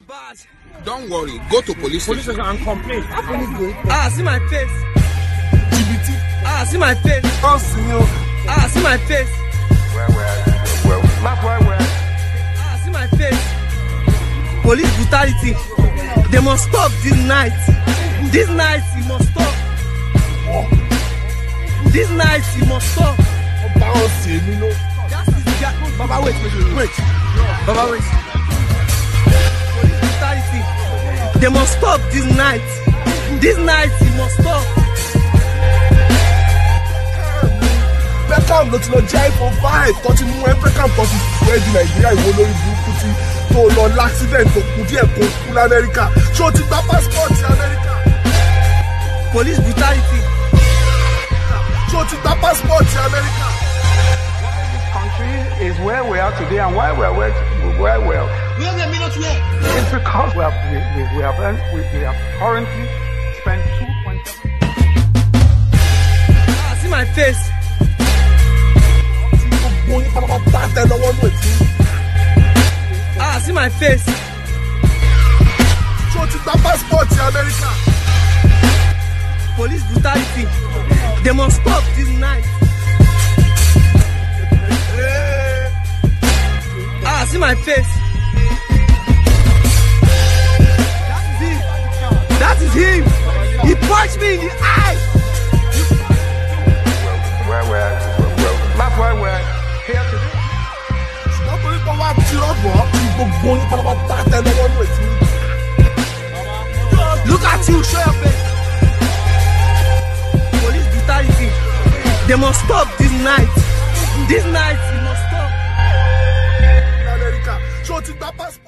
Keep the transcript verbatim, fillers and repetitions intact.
bad. Don't worry, go to police Police station and complain. Ah, see my face. G B T. Ah, see my face. Oh, senor. Ah, see my face. Well, well, well, not well, well. Ah, see my face. Police brutality. They must stop this night. This night, it must stop. This night, it must stop. Bounce, you know. That is the Baba, wait, wait, wait. Baba, wait. Police brutality. They must stop this night. This night, it must stop. Beckham ló ti lọ jẹ́ iPhone five tó ti mú ẹ Beckham tó ti fún ẹ di Nàìjíríà ìwọ lórí burúkú tí tó lọ l'accident tó kú díẹ̀ kó kú l'Amẹ́ríkà ṣé o ti gba passport Amẹ́ríkà. Police brutality. ṣé o ti gba passport Amẹ́ríkà. This country is where we are today, and why we are where, where we are. Where the minute where? It's because we have we, we, we have we, we have currently spent two point seven. Ah, see my face. Ah, see my face. ṣé o ti gba passport Amẹ́ríkà. Police brutality. They must stop this night. Ah, see my face. That is him. That is him. He punched me in the eye. Well, well, well, well, that's why we're here today. ṣùgbọ́n torí pé wàá ti rọ́bọ̀ gbogbo yín pátápátá tẹ lọ́wọ́ nù ètí. Look at you, show your face. Police brutality. They must stop this night. This night, it must stop. Amẹ́ríkà ṣé o ti gba passport.